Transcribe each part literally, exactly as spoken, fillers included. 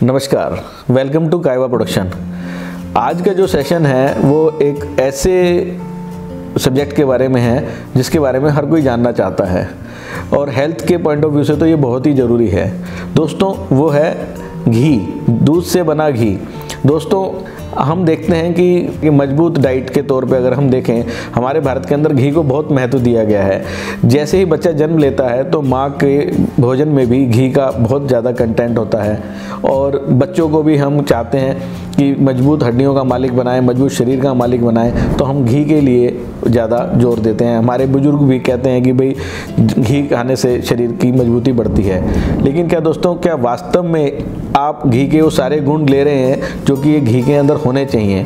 नमस्कार, welcome to कायवा production. आज का जो सेशन है वो एक ऐसे सब्जेक्ट के बारे में है जिसके बारे में हर कोई जानना चाहता है और हेल्थ के पॉइंट ऑफ व्यू से तो ये बहुत ही ज़रूरी है दोस्तों। वो है घी, दूध से बना घी। दोस्तों हम देखते हैं कि, कि मजबूत डाइट के तौर पे अगर हम देखें, हमारे भारत के अंदर घी को बहुत महत्व दिया गया है। जैसे ही बच्चा जन्म लेता है तो माँ के भोजन में भी घी का बहुत ज़्यादा कंटेंट होता है और बच्चों को भी हम चाहते हैं कि मजबूत हड्डियों का मालिक बनाएं, मजबूत शरीर का मालिक बनाएं, तो हम घी के लिए ज़्यादा जोर देते हैं। हमारे बुजुर्ग भी कहते हैं कि भाई घी खाने से शरीर की मजबूती बढ़ती है। लेकिन क्या दोस्तों, क्या वास्तव में आप घी के वो सारे गुण ले रहे हैं जो कि ये घी के अंदर होने चाहिए?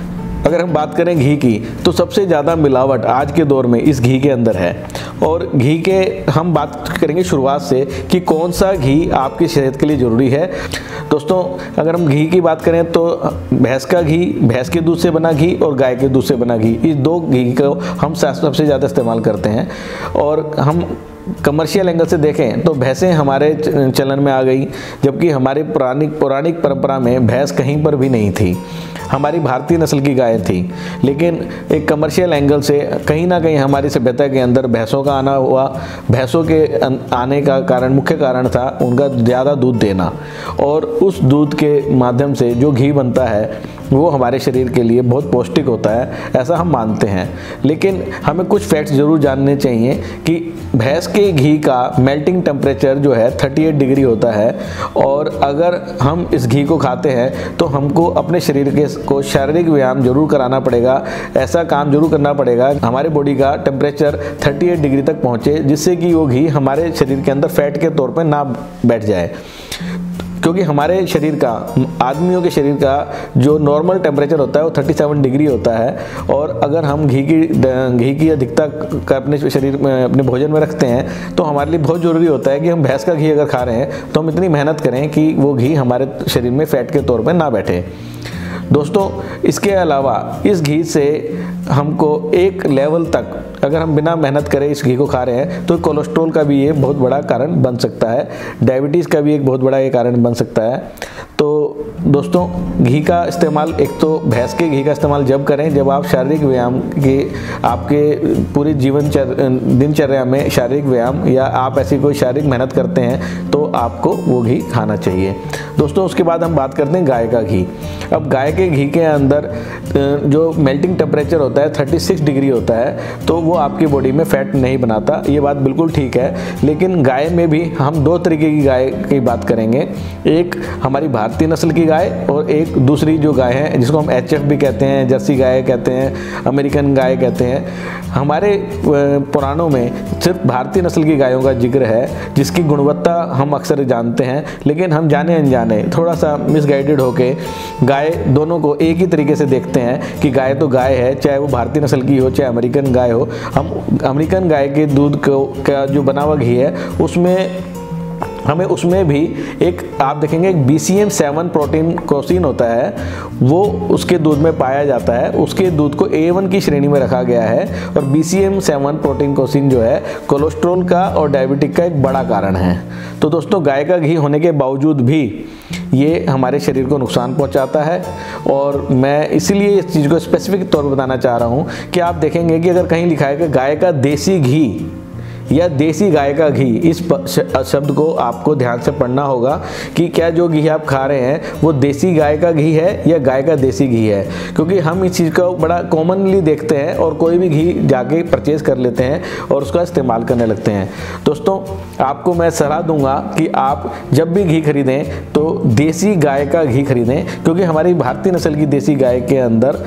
अगर हम बात करें घी की, तो सबसे ज़्यादा मिलावट आज के दौर में इस घी के अंदर है। और घी के हम बात करेंगे शुरुआत से कि कौन सा घी आपकी सेहत के लिए ज़रूरी है। दोस्तों अगर हम घी की बात करें तो भैंस का घी, भैंस के दूध से बना घी और गाय के दूध से बना घी, इस दो घी को हम सबसे ज़्यादा इस्तेमाल करते हैं। और हम कमर्शियल एंगल से देखें तो भैंसें हमारे चलन में आ गई, जबकि हमारी पुरानी पौराणिक परंपरा में भैंस कहीं पर भी नहीं थी। हमारी भारतीय नस्ल की गाय थी, लेकिन एक कमर्शियल एंगल से कहीं ना कहीं हमारी सभ्यता के अंदर भैंसों का आना हुआ। भैंसों के आने का कारण, मुख्य कारण था उनका ज़्यादा दूध देना, और उस दूध के माध्यम से जो घी बनता है वो हमारे शरीर के लिए बहुत पौष्टिक होता है, ऐसा हम मानते हैं। लेकिन हमें कुछ फैक्ट्स ज़रूर जानने चाहिए कि भैंस के घी का मेल्टिंग टेम्परेचर जो है अड़तीस डिग्री होता है, और अगर हम इस घी को खाते हैं तो हमको अपने शरीर के को शारीरिक व्यायाम जरूर कराना पड़ेगा। ऐसा काम जरूर करना पड़ेगा हमारे बॉडी का टेम्परेचर अड़तीस डिग्री तक पहुँचे, जिससे कि वो घी हमारे शरीर के अंदर फैट के तौर पर ना बैठ जाए। क्योंकि हमारे शरीर का, आदमियों के शरीर का जो नॉर्मल टेम्परेचर होता है वो सैंतीस डिग्री होता है, और अगर हम घी की घी की अधिकता का अपने शरीर में, अपने भोजन में रखते हैं, तो हमारे लिए बहुत ज़रूरी होता है कि हम भैंस का घी अगर खा रहे हैं तो हम इतनी मेहनत करें कि वो घी हमारे शरीर में फैट के तौर पर ना बैठे। दोस्तों इसके अलावा इस घी से हमको एक लेवल तक, अगर हम बिना मेहनत करें इस घी को खा रहे हैं, तो कोलेस्ट्रॉल का भी ये बहुत बड़ा कारण बन सकता है, डायबिटीज़ का भी एक बहुत बड़ा ये कारण बन सकता है। तो दोस्तों घी का इस्तेमाल, एक तो भैंस के घी का इस्तेमाल जब करें जब आप शारीरिक व्यायाम के, आपके पूरी जीवन दिनचर्या में शारीरिक व्यायाम या आप ऐसी कोई शारीरिक मेहनत करते हैं तो आपको वो घी खाना चाहिए। दोस्तों उसके बाद हम बात करते हैं गाय का घी। अब गाय के घी के अंदर जो मेल्टिंग टेम्परेचर होता है छत्तीस डिग्री होता है, तो वो आपकी बॉडी में फैट नहीं बनाता, ये बात बिल्कुल ठीक है। लेकिन गाय में भी हम दो तरीके की गाय की बात करेंगे, एक हमारी भारतीय नस्ल की गाय और एक दूसरी जो गाय है जिसको हम एच एफ भी कहते हैं, जर्सी गाय कहते हैं, अमेरिकन गाय कहते हैं। हमारे पुराणों में सिर्फ भारतीय नस्ल की गायों का जिक्र है जिसकी गुणवत्ता हम अक्सर जानते हैं, लेकिन हम जाने अनजाने थोड़ा सा मिसगाइडेड होके गाय दोनों को एक ही तरीके से देखते हैं कि गाय तो गाय है, चाहे वो भारतीय नस्ल की हो चाहे अमेरिकन गाय हो। हम अमेरिकन गाय के दूध को का जो बना हुआ घी है उसमें हमें उसमें भी एक, आप देखेंगे एक B C M seven protein casein होता है, वो उसके दूध में पाया जाता है। उसके दूध को ए वन की श्रेणी में रखा गया है, और B C M seven protein casein जो है कोलेस्ट्रॉल का और डायबिटिक का एक बड़ा कारण है। तो दोस्तों गाय का घी होने के बावजूद भी ये हमारे शरीर को नुकसान पहुंचाता है, और मैं इसीलिए इस चीज़ को स्पेसिफिक तौर पर बताना चाह रहा हूँ कि आप देखेंगे कि अगर कहीं लिखा है कि गाय का देसी घी या देसी गाय का घी, इस शब्द को आपको ध्यान से पढ़ना होगा कि क्या जो घी आप खा रहे हैं वो देसी गाय का घी है या गाय का देसी घी है। क्योंकि हम इस चीज़ को बड़ा कॉमनली देखते हैं और कोई भी घी जाके परचेज कर लेते हैं और उसका इस्तेमाल करने लगते हैं। दोस्तों आपको मैं सलाह दूंगा कि आप जब भी घी खरीदें तो देसी गाय का घी खरीदें, क्योंकि हमारी भारतीय नस्ल की देसी गाय के अंदर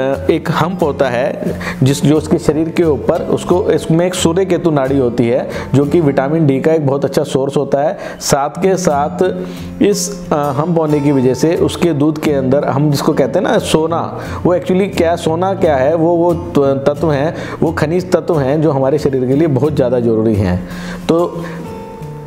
एक हम्प होता है जिस जो उसके शरीर के ऊपर, उसको इसमें एक सूर्य केतु नाड़ी होती है जो कि विटामिन डी का एक बहुत अच्छा सोर्स होता है। साथ के साथ इस हम होने की वजह से उसके दूध के अंदर, हम जिसको कहते हैं ना सोना, वो एक्चुअली क्या सोना क्या है, वो वो तत्व हैं, वो खनिज तत्व हैं जो हमारे शरीर के लिए बहुत ज़्यादा जरूरी हैं। तो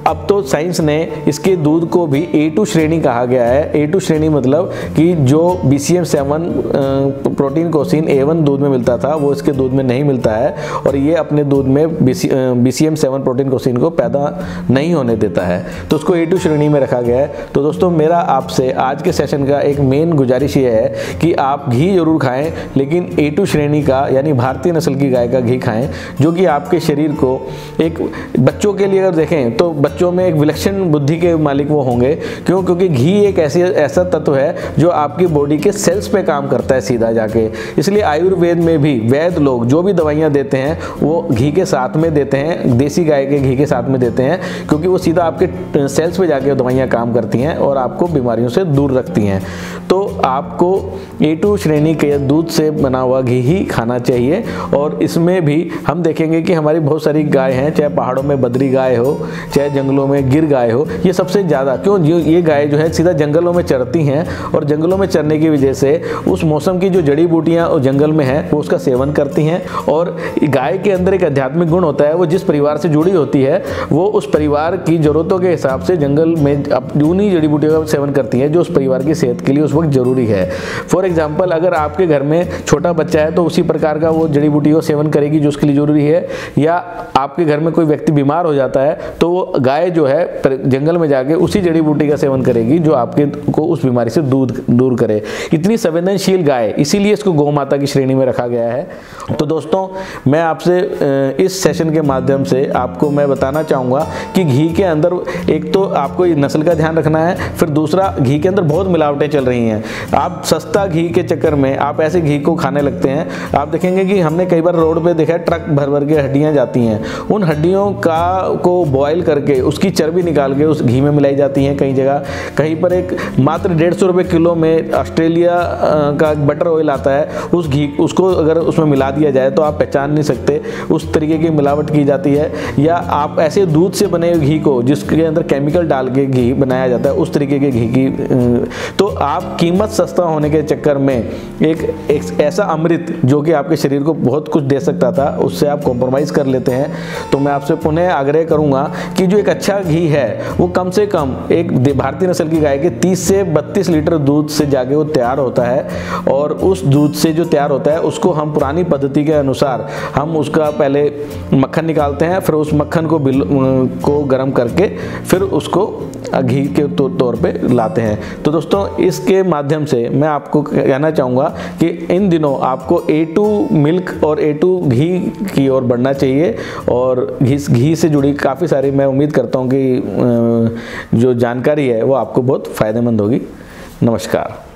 अब तो साइंस ने इसके दूध को भी ए टू श्रेणी कहा गया है। ए टू श्रेणी मतलब कि जो B C M seven protein casein A one दूध में मिलता था वो इसके दूध में नहीं मिलता है, और ये अपने दूध में B C M seven protein casein को पैदा नहीं होने देता है, तो उसको ए टू श्रेणी में रखा गया है। तो दोस्तों मेरा आपसे आज के सेशन का एक मेन गुजारिश ये है कि आप घी जरूर खाएं, लेकिन ए टू श्रेणी का यानी भारतीय नस्ल की गाय का घी खाएं, जो कि आपके शरीर को एक बच्चों के लिए अगर देखें तो बच्चों में एक विलक्षण बुद्धि के मालिक वो होंगे। क्यों? क्योंकि घी एक ऐसी ऐसा तत्व है जो आपकी बॉडी के सेल्स पे काम करता है सीधा जाके। इसलिए आयुर्वेद में भी वैद्य लोग जो भी दवाइयाँ देते हैं वो घी के साथ में देते हैं, देसी गाय के घी के साथ में देते हैं, क्योंकि वो सीधा आपके सेल्स पे जाके दवाइयाँ काम करती हैं और आपको बीमारियों से दूर रखती हैं। तो आपको ए टू श्रेणी के दूध से बना हुआ घी ही खाना चाहिए। और इसमें भी हम देखेंगे कि हमारी बहुत सारी गाय हैं, चाहे पहाड़ों में बद्री गाय हो, चाहे जंगलों में गिर गाय हो, ये सबसे ज़्यादा क्यों जो ये गाय जो है सीधा जंगलों में चरती हैं, और जंगलों में चरने की वजह से उस मौसम की जो जड़ी बूटियाँ जंगल में हैं वो उसका सेवन करती हैं। और गाय के अंदर एक आध्यात्मिक गुण होता है, वो जिस परिवार से जुड़ी होती है वो उस परिवार की ज़रूरतों के हिसाब से जंगल में उन्हीं जड़ी बूटियों का सेवन करती है जो उस परिवार की सेहत के लिए उस वक्त जरूरी है। फॉर एग्जाम्पल, अगर आपके घर में छोटा बच्चा है तो उसी प्रकार का वो जड़ी बूटी का सेवन करेगी जो उसके लिए जरूरी है, या आपके घर में कोई व्यक्ति बीमार हो जाता है तो वो गाय जो है जंगल में जाके उसी जड़ी बूटी का सेवन करेगी जो आपके को उस बीमारी से दूर दूर करे। इतनी संवेदनशील गाय, इसीलिए इसको गौ माता की श्रेणी में रखा गया है। तो दोस्तों मैं आपसे इस सेशन के माध्यम से आपको मैं बताना चाहूँगा कि घी के अंदर एक तो आपको नस्ल का ध्यान रखना है, फिर दूसरा घी के अंदर बहुत मिलावटें चल रही हैं। आप सस्ता घी के चक्कर में आप ऐसे घी को खाने लगते हैं, आप देखेंगे कि हमने कई बार रोड पे देखा है ट्रक भर भर के हड्डियाँ जाती हैं, उन हड्डियों का को बॉयल करके उसकी चर्बी निकाल के उस घी में मिलाई जाती हैं। कई जगह कहीं पर एक मात्र डेढ़ सौ रुपये किलो में ऑस्ट्रेलिया का बटर ऑयल आता है, उस घी उसको अगर उसमें मिला दिया जाए तो आप पहचान नहीं सकते, उस तरीके की मिलावट की जाती है। या आप ऐसे दूध से बने घी को जिसके अंदर केमिकल डाल के घी बनाया जाता है, उस तरीके के घी की, तो आप कीमत सस्ता होने के चक्कर में एक, एक ऐसा अमृत जो कि आपके शरीर को बहुत कुछ दे सकता था उससे आप कॉम्प्रोमाइज़ कर लेते हैं। तो मैं आपसे पुनः आग्रह करूंगा कि जो एक अच्छा घी है वो कम से कम एक भारतीय नस्ल की गाय के तीस से बत्तीस लीटर दूध से जाके वो तैयार होता है, और उस दूध से जो तैयार होता है उसको हम पुरानी पद्धति के अनुसार हम उसका पहले मक्खन निकालते हैं, फिर उस मक्खन को बिल को गर्म करके फिर उसको घी के तौर पे लाते हैं। तो दोस्तों इसके माध्यम से मैं आपको कहना चाहूँगा कि इन दिनों आपको ए टू मिल्क और ए टू घी की ओर बढ़ना चाहिए, और घी घी से जुड़ी काफ़ी सारी मैं उम्मीद करता हूँ कि जो जानकारी है वो आपको बहुत फ़ायदेमंद होगी। नमस्कार।